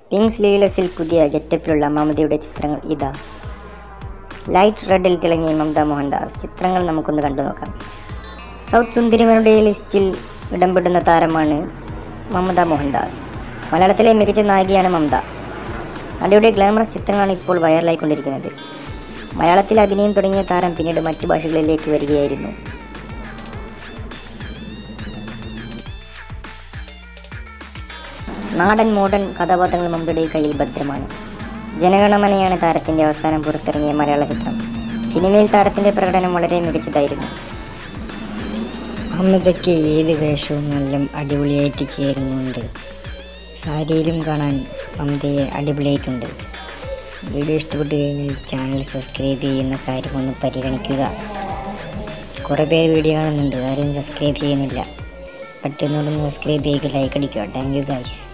Pink സ്ലീവ്ലെസ്സിൽ പുതിയ ഗെറ്റപ്പിലുള്ള മമതയുടെ ചിത്രങ്ങൾ ഇതാ. ലൈറ്റ് റെഡിൽ തിളങ്ങിയ മമത മോഹൻദാസ് ചിത്രങ്ങൾ നമുക്കൊന്ന് കണ്ടു നോക്കാം. സൗത്ത് സുന്ദരിമാരുടെ ലിസ്റ്റിൽ ഇടംപെടുന്ന താരമാണ് മമത മോഹൻദാസ്. മലയാളത്തിലെ മികച്ച നായികയാണ് മമത. നടിയുടെ ഗ്ലാമറസ് ചിത്രങ്ങളാണ് ഇപ്പോൾ വൈറലായിക്കൊണ്ടിരിക്കുന്നത്. മലയാളത്തിൽ അഭിനയം തുടങ്ങിയ താരം പിന്നീട് മറ്റു ഭാഷകളിലേക്ക് വരികയായിരുന്നു. നാടൻ മോഡേൺ കഥാപാത്രങ്ങൾ മമതയുടെ കയ്യിൽ ഭദ്രമാണ്. ജനഗണമനയാണ് താരത്തിൻ്റെ അവസാനം പുറത്തിറങ്ങിയ മലയാള ചിത്രം. സിനിമയിൽ താരത്തിൻ്റെ പ്രകടനം വളരെ മികച്ചതായിരുന്നു. മമതയ്ക്ക് ഏത് വേഷവും നല്ല അടിപൊളിയായിട്ട് ചേരുന്നുണ്ട്. സാരിയിലും കാണാൻ മമതയെ അടിപൊളിയായിട്ടുണ്ട്. വീഡിയോ ഇഷ്ടപ്പെട്ടു കഴിഞ്ഞാൽ ചാനൽ സബ്സ്ക്രൈബ് ചെയ്യുന്ന കാര്യം ഒന്ന് പരിഗണിക്കുക. കുറേ പേര് വീഡിയോ കാണുന്നുണ്ട്, ആരും സബ്സ്ക്രൈബ് ചെയ്യുന്നില്ല. പെട്ടെന്നൊന്ന് സബ്സ്ക്രൈബ് ചെയ്യുക, ലൈക്ക് അടിക്കുക. Thank you guys.